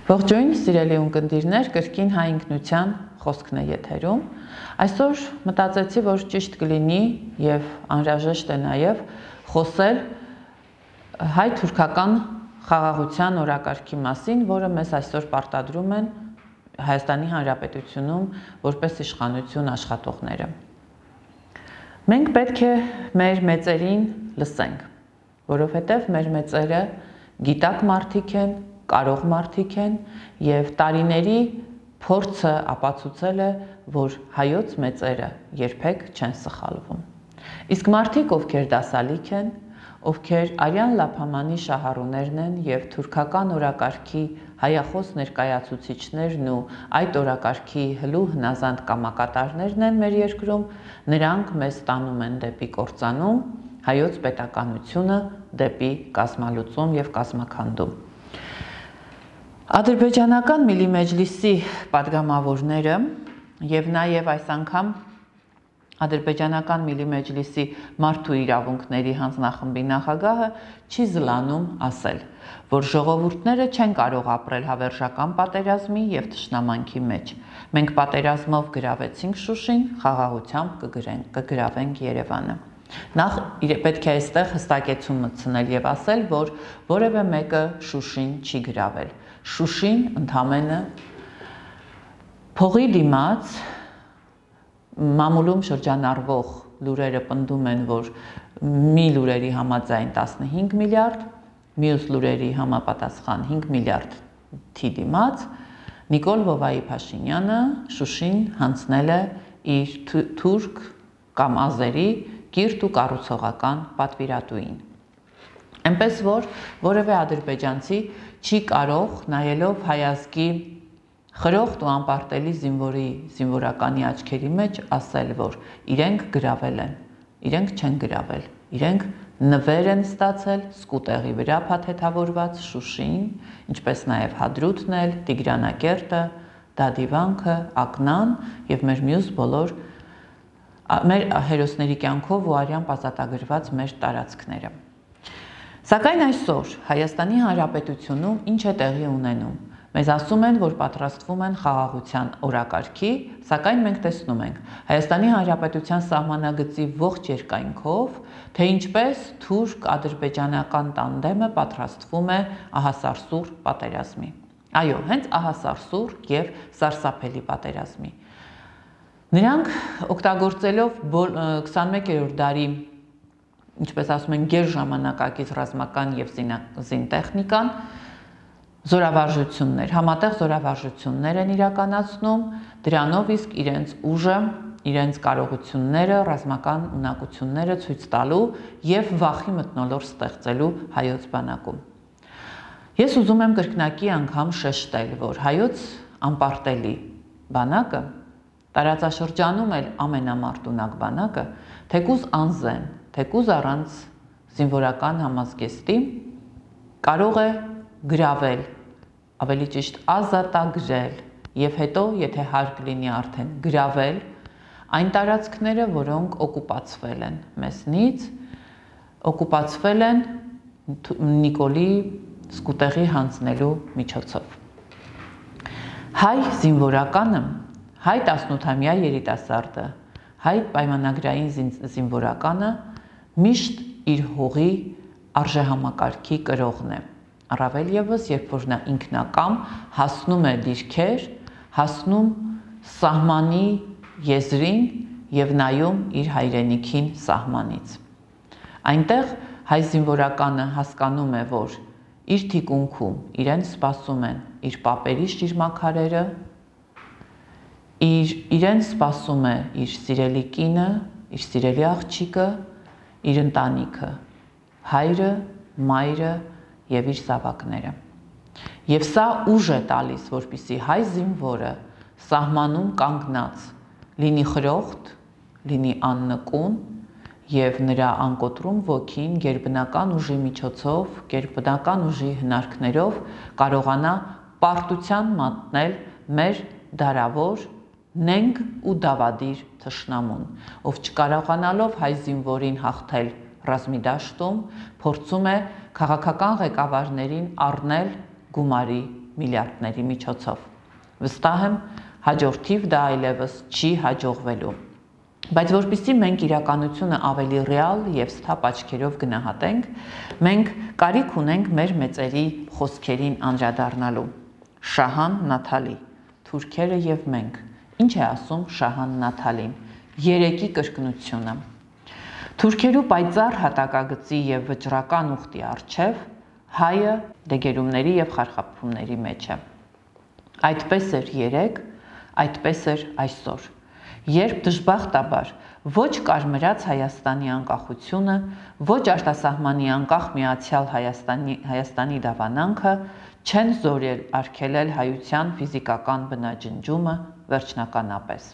Ողջույն, սիրելի ունկնդիրներ, կրկին հայ ինքնության խոսքն է եթերում։ Այսօր մտածեցի, որ ճիշտ կլինի եւ անհրաժեշտ է նաեւ խոսել հայ-թուրքական խաղաղության օրակարգի մասին, որը մեզ այսօր պարտադրում են Հայաստանի Հանրապետությունում որպես իշխանություն աշխատողները։ Մենք պետք է մեր մեծերին լսենք, որովհետեւ մեր մեծերը գիտակ մարդիկ են, կարող մարդիկ են եւ տարիների փորձը ապացուցել է, որ հայոց մեծերը երբեք չեն սխալվում։ Իսկ մարդիկ, ովքեր դասալիք են, ովքեր Արյան Լափամանի շահառուներն են եւ թուրքական օրակարգի հայախոս ներկայացուցիչներն ու այդ օրակարգի հլու հնազանդ կամակատարներն են մեր երկրում, նրանք մեզ տանում են դեպի կործանում, հայոց պետականությունը դեպի կազմալուծում եւ կազմաքանդում։ Ադրբեջանական Միլի Մեջլիսի падգամավորները եւ նաեւ այս անգամ Ադրբեջանական Միլի Մեջլիսի մարդու իրավունքների հանձնախմբի նախագահը չի զլանում ասել, որ ժողովուրդները չեն կարող ապրել հավերժական պատերազմի եւ թշնամանքի մեջ։ Մենք պատերազմով գրավեցինք Շուշին, խաղաղությամբ կգրավենք Երևանը։ Նախ պետք է այստեղ հստակեցում մտցնել եւ ասել, որ որևէ մեկը Շուշին չի գրավել։ Շուշին ընդամենը փողի դիմաց մամուլում շրջանառվող լուրերը պնդում են, որ մի լուրերի համաձայն 15 միլիարդ, մյուս լուրերի համապատասխան 5 միլիարդի դիմաց Նիկոլ Վովայի Փաշինյանը Շուշին հանձնել է իր թուրք կամ ազերի կիրթ ու կառուցողական պատվիրատուին։ Այնպես որ որևէ ադրբեջանցի չի կարող նայելով հայազգի խրոխտ ու անպարտելի զինվորականի աչքերի մեջ ասել, որ իրենք գրավել են, իրենք չեն գրավել, իրենք նվեր են ստացել սկուտեղի վրա փաթեթավորված Շուշին, ինչպես նաև Հադրութն էլ, Տիգրանակերտը, Դադիվանքը, Ակնան եւ մեր մյուս բոլոր մեր հերոսների կյանքով ու արյան ազատագրված մեր տարածքները։ Սակայն այսօր Հայաստանի Հանրապետությունում ինչ է տեղի ունենում։ Մեզ ասում են, որ պատրաստվում են խաղաղության օրակարգի, սակայն մենք տեսնում ենք Հայաստանի Հանրապետության սահմանագծի ողջ երկայնքով, թե ինչպես թուրք-ադրբեջանական տանդեմը պատրաստվում է ահասարսուռ պատերազմի։ Այո, հենց ահասարսուռ եւ սարսափելի պատերազմի։ Նրանք օգտագործելով 21-րդ դարի, ինչպես ասում են, գերժամանակակից ռազմական եւ զինտեխնիկան, զորավարժություններ, համատեղ զորավարժություններ են իրականացնում, դրանով իսկ իրենց ուժը, իրենց կարողությունները, ռազմական ունակությունները ցույց տալու եւ վախի մթնոլորտ ստեղծելու հայոց բանակում։ Ես ուզում եմ կրկնակի անգամ շեշտել, որ հայոց անպարտելի բանակը, տարածաշրջանում էլ ամենամարտունակ բանակը, թեկուզ անզեն, թեկուզ առանց զինվորական համազգեստի կարող է գրավել, ավելի ճիշտ ազատագրել եւ հետո, եթե հարկ լինի արդեն գրավել այն տարածքները, որոնք օկուպացվել են մեզնից, օկուպացվել են Նիկոլի սկուտեղի հանձնելու միջոցով։ Հայ զինվորականը, հայ 18-ամյա երիտասարդը, հայ պայմանագրային զինվորականը միշտ իր հողի արժեհամակարգի կրողն է։ Առավել եւս, երբ որ նա ինքնակամ հասնում է դիրքեր, հասնում սահմանի եզրին եւ նայում իր հայրենիքին սահմանից։ Այնտեղ հայ զինվորականը հասկանում է, որ իր թիկունքում իրեն սպասում են իր պապերի շիրմաքարերը, իրեն սպասում է իր սիրելի կինը, իր սիրելի աղջիկը, իր ընտանիքը, հայրը, մայրը եւ իր զավակները։ Եվ սա ուժ է տալիս, որպեսզի հայ զինվորը սահմանում կանգնած լինի խրոխտ, լինի աննկուն եւ նրա անկոտրում ոգին գերբնական ուժի միջոցով, գերբնական ուժի հնարքներով կարողանա պարտության մատնել մեր դարավոր նենգ ու դավադիր թշնամուն, ով չկարողանալով հայ զինվորին հաղթել ռազմի դաշտում, փորձում է քաղաքական ղեկավարներին առնել գումարի միլիարդների միջոցով։ Վստահ եմ, հաջորդիվ դա այլևս չի հաջողվելու։ Բայց որպեսզի մենք իրականությունը ավելի ռեալ եւ սթափ աչքերով գնահատենք, մենք կարիք ունենք մեր մեծերի խոսքերին անդրադառնալու։ Շահան Նաթալի, թուրքերը եւ մենք։ Ինչ է ասում Շահան Նաթալին։ Երեկի կրկնությունը։ Թուրքերու պայծառ հատակագծի եւ վճռական ուխտի առջև հայը դեգերումների եւ խարխափումների մեջ է։ Այդպես էր երեք, այդպես էր այսօր։ Երբ դժբախտաբար ոչ կարմրած Հայաստանի անկախությունը, ոչ արտասահմանի անկախ միացյալ Հայաստանի դավանանքը չեն զորել արգելել հայության ֆիզիկական բնաջնջումը վերջնականապես։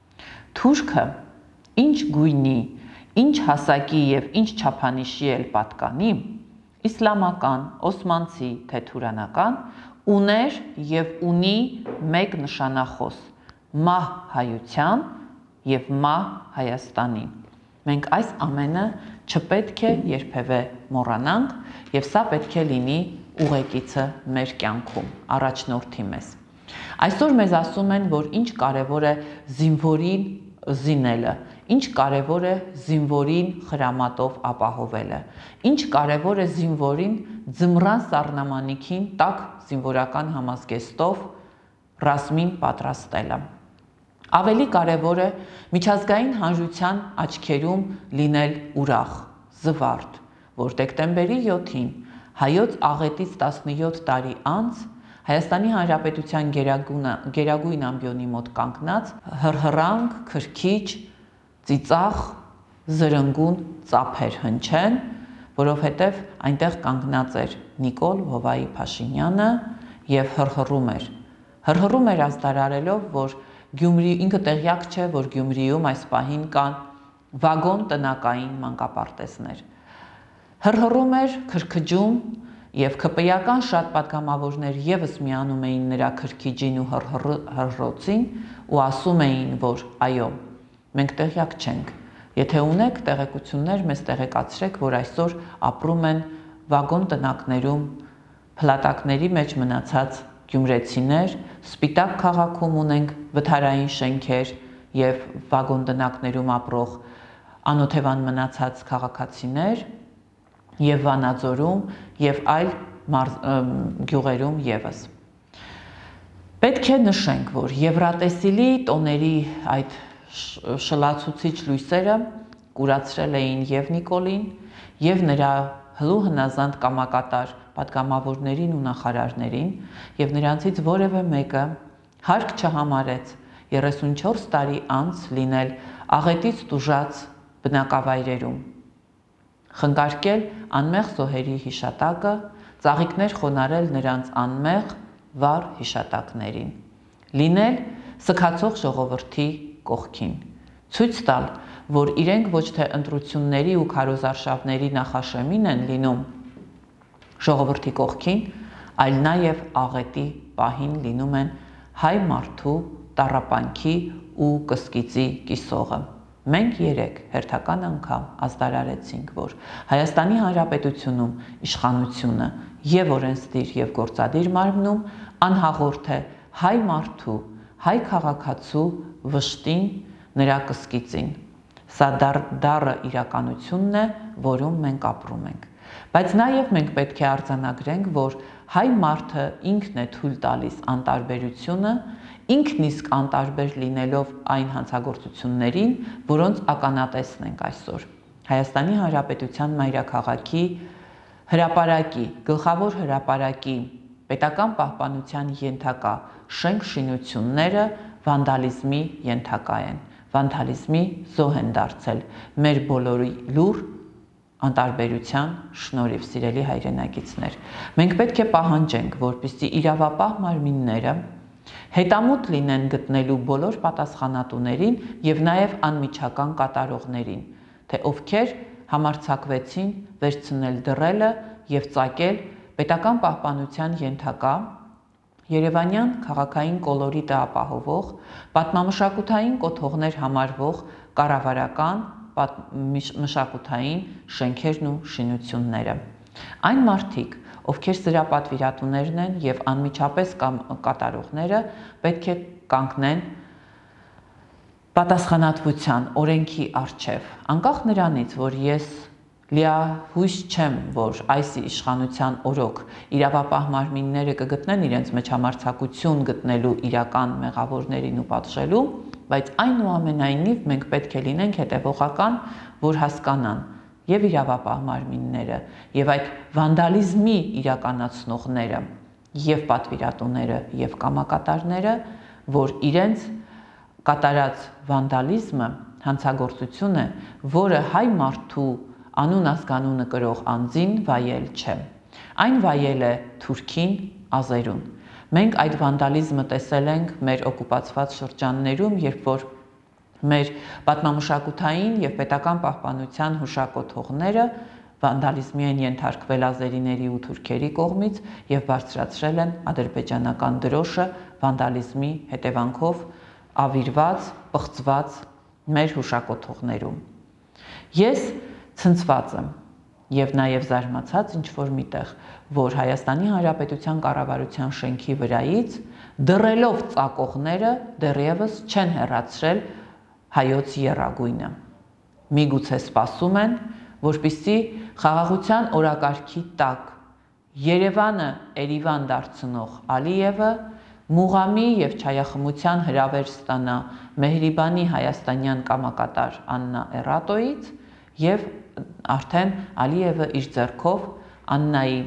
Թուրքը ինչ գույնի, ինչ հասակի եւ ինչ չափանիշի էլ պատկանի, իսլամական, օսմանցի, թե թուրանական, ուներ եւ ունի մեկ նշանախոս՝ մահ հայության եւ մահ Հայաստանի։ Մենք այս ամենը չպետք է երբևէ մոռանանք եւ սա պետք է լինի ուղեկիցը մեր կյանքում, առաջնորդի մեզ։ Այսօր մեզ ասում են, որ ինչ կարևոր է զինվորին զինելը, ինչ կարևոր է զինվորին խրամատով ապահովելը, ինչ կարևոր է զինվորին ձմռան սառնամանիքին տաք զինվորական համազգեստով ռազմին պատրաստելը։ Ավելի կարևոր է միջազգային հանրության աչքերում լինել ուրախ, զվարթ, որ դեկտեմբերի 7-ին հայոց աղետից 17 տարի անց Հայաստանի Հանրապետության գերագույն ամբիոնի մոտ կանգնած հրհրանք, քրքիջ, ծիծաղ, զրնգուն ծափեր հնչեն, որովհետև այնտեղ կանգնած էր Նիկոլ Հովայի Փաշինյանը եւ հրհռում էր ազդարարելով, որ ինքը տեղյակ չէ, որ Գյումրիում այս պահին կան վագոն տնակային մանկապարտեզներ։ Հրհռում էր, քրքջում եւ ԿՊ-ական շատ պատգամավորներ եւս միանում էին նրա քրքիջին ու հրհրոցին ու ասում էին, որ այո, մենք տեղյակ չենք։ Եթե ունեք տեղեկություններ, մեզ տեղեկացրեք, որ այսօր ապրում են վագոն տնակներում փլատակների մեջ մնացած գյումրեցիներ, Սպիտակ քաղաքում ունենք վթարային շենքեր եւ վագոն տնակներում ապրող անօթևան մնացած քաղաքացիներ եւ Վանաձորում եւ այլ գյուղերում եւս։ Պետք է նշենք, որ Եվրատեսիլի տոների այդ շլացուցիչ լույսերը կուրացրել էին եւ Նիկոլին եւ նրա հլու հնազանդ կամակատար պատգամավորներին ու նախարարներին եւ նրանցից որևէ մեկը հարկ չհամարեց 34 տարի անց լինել աղետից տուժած բնակավայրերում, խնկարկել անմեղ զոհերի հիշատակը, ծաղիկներ խոնարել նրանց անմեղ վառ հիշատակներին, լինել սքացող ժողովրդի կողքին, ցույց տալ, որ իրենք ոչ թե ընտրությունների ու քարոզարշավների նախաշեմին են լինում ժողովրդի կողքին, այլ նաև աղետի պահին լինում են հայ մարդու տառապանքի ու կսկիծի կիսողը։ Մենք երեք հերթական անգամ ազդարարեցինք, որ Հայաստանի Հանրապետությունում իշխանությունը եւ օրենսդիր եւ գործադիր մարմնում անհաղորդ է հայ մարդու, հայ քաղաքացու վշտին, նրա կսկիծին։ Սա դառը իրականությունն է, որում մենք ապրում ենք։ Բայց նաև մենք պետք է արձանագրենք, որ հայ մարդը ինքն է թույլ տալիս անտարբերությունը, ինքն իսկ անտարբեր լինելով այն հանցագործություններին, որոնց ականատեսն ենք այսօր։ Հայաստանի Հանրապետության մայրաքաղաքի հրապարակի, գլխավոր հրապարակի պետական պահպանության ենթակա շենք-շինությունները վանդալիզմի ենթակա են, վանդալիզմի զոհ են դարձել մեր բոլորի լուր անտարբերության շնորհիվ, սիրելի հայրենակիցներ։ Մենք պետք է պահանջենք, որպեսզի իրավապահ մարմինները հետամուտ լինեն գտնելու բոլոր պատասխանատուներին եւ նաեւ անմիջական կատարողներին, թե ովքեր համարձակվեցին վերցնել դռելը եւ ծակել պետական պահպանության ենթակա Երևանյան քաղաքային կոլորիտը ապահովող, պատմամշակութային կոթողներ համարվող կառավարական մշակութային շենքերն ու շինությունները։ Այն մարդիկ, ովքեր սրա պատվիրատուներն են եւ անմիջապես կատարողները պետք է կանգնեն պատասխանատվության օրենքի առջև, անկախ նրանից, որ ես լիահույս չեմ, որ այս իշխանության օրոք իրավապահ մարմինները կգտնեն իրենց մեջ համարձակություն գտնելու իրական մեղավորներին ու պատժելու, բայց այնուամենայնիվ մենք պետք է լինենք հետևողական, որ հասկանան եւ իրավապահ մարմինները եւ այդ վանդալիզմի իրականացնողները եւ պատվիրատուները եւ կամակատարները, որ իրենց կատարած վանդալիզմը հանցագործություն է, որը հայ մարդու անուն ազգանունը կրող անձին վայել չէ։ Այն վայել է Թուրքին, ազերուն։ Մենք այդ վանդալիզմը տեսել ենք մեր օկուպացված շրջաններում, երբ որ մեր պատմամշակութային եւ պետական պահպանության հուշակոթողները վանդալիզմի են ենթարկվել ազերիների ու թուրքերի կողմից եւ բարձրացրել են ադրբեջանական դրոշը վանդալիզմի հետևանքով ավիրված, պղծված մեր հուշակոթողներում։ Ես ցնցված եմ եւ նաեւ զարմացած ինչ-որ միտեղ, որ Հայաստանի Հանրապետության կառավարության շենքի վրայից դռելով ծակողները դեռևս չեն հեռացրել հայոց եռագույնը։ Միգուցե սպասում են, որպեսզի խաղաղության օրակարգի տակ Երևանը Երևան դարձնող Ալիևը Մուղամի եւ Չայախմության հրավեր ստանա Մեհրիբանի հայաստանյան կամակատար Աննա Էրատոից եւ արդեն Ալիևը իր ձեռքով Աննայի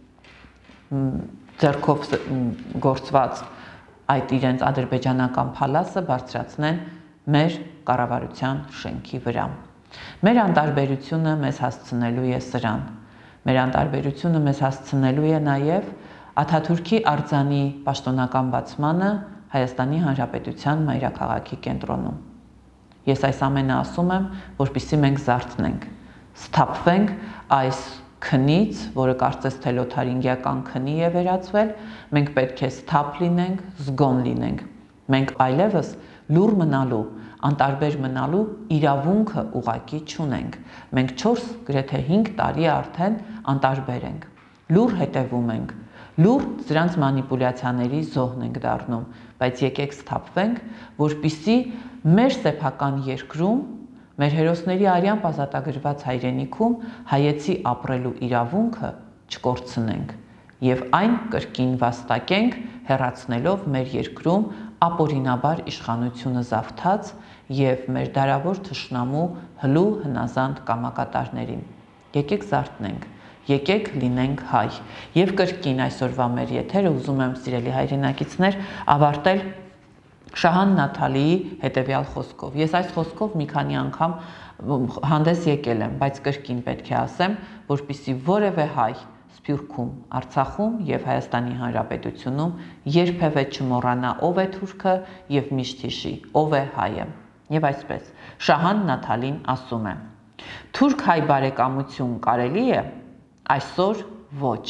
ձեռքով գործված այդ իրենց ադրբեջանական փալասը բարձրացնեն մեր կառավարության շենքի վրա։ Մեր անտարբերությունը մեզ հասցնելու է սրան։ Մեր անտարբերությունը մեզ հասցնելու է նաեւ Աթաթուրքի արձանի պաշտոնական բացմանը Հայաստանի Հանրապետության մայրաքաղաքի կենտրոնում։ Ես այս ամենը ասում եմ, որպեսզի մենք զարթնենք, սթափվենք այս քնից, որը կարծես թե լոթարինգիական քնի է վերածվել, մենք պետք է սթափ լինենք, զգոն լինենք։ Մենք այլևս լուր մնալու, անտարբեր մնալու իրավունքը ուղղակի չունենք։ Մենք 4, գրեթե 5 տարի արդեն անտարբեր ենք։ Լուր հետևում ենք, լուր սրանց մանիպուլյացիաների զոհն ենք դառնում, բայց եկեք սթափվենք, որպեսզի մեր սեփական երկրում, մեր հերոսների արյամբ ազատագրված հայրենիքում հայեցի ապրելու իրավունքը չկորցնենք եւ այն կրկին վաստակենք, հեռացնելով մեր երկրում ապօրինաբար իշխանությունը զավթած եւ մեր դարավոր թշնամու հլու հնազանդ կամակատարներին։ Եկեք զարթնենք, եկեք լինենք հայ։ Եվ կրկին այսօրվա մեր եթերը ուզում եմ, սիրելի հայրենակիցներ, ավարտել Շահան Նաթալիի հետևյալ խոսքով։ Ես այս խոսքով մի քանի անգամ հանդես եկել եմ, բայց կրկին պետք է ասեմ, որպեսզի որևէ հայ Սփյուռքում, Արցախում եւ Հայաստանի Հանրապետությունում երբևէ չմոռանա ով է թուրքը եւ միշտ հիշի ով է հայը։ Եվ այսպես Շահան Նաթալին ասում է. Թուրք-հայ բարեկամություն կարելի է, այսօր ոչ։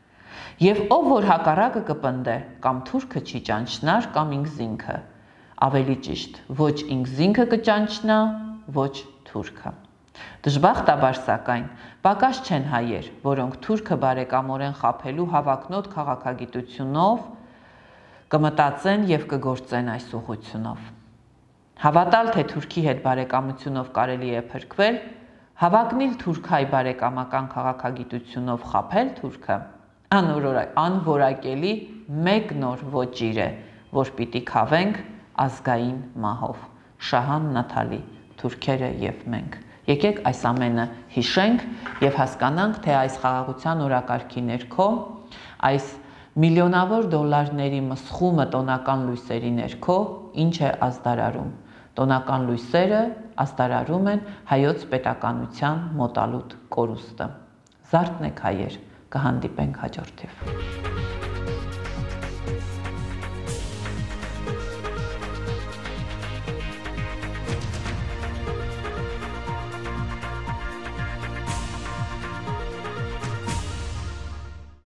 Եվ ով որ հակառակը կպնդե, կամ թուրքը չի ճանչնար, կամ ինքզինքը, ավելի ճիշտ, ոչ ինքզինքը կճանչնա, ոչ թուրքը։ Դժբախտաբար սակայն, պակաս չեն հայեր, որոնք թուրքը բարեկամորեն խաբելու հավակնոտ քաղաքագիտությունով կմտածեն եւ կգործեն այս ուղղությունով։ Հավատալ, թե թուրքի հետ բարեկամությունով կարելի է փրկվել, հավակնիլ թուրք-հայ բարեկամական քաղաքագիտությունով խաբել թուրքը, անորակելի մեկ նոր ոճիր է, որ պիտի քավենք ազգային մահով։ Շահան Նաթալի, թուրքերը եւ մենք։ Եկեք այս ամենը հիշենք եւ հասկանանք, թե այս խաղաղության օրակարգի ներքո, այս միլիոնավոր դոլարների մսխումը տոնական լույսերի ներքո ինչ է ազդարարում։ Տոնական լույսերը ազդարարում են հայոց պետականության մոտալուտ կորուստը։ Զարթնեք հայեր, կհանդիպենք հաջորդիվ։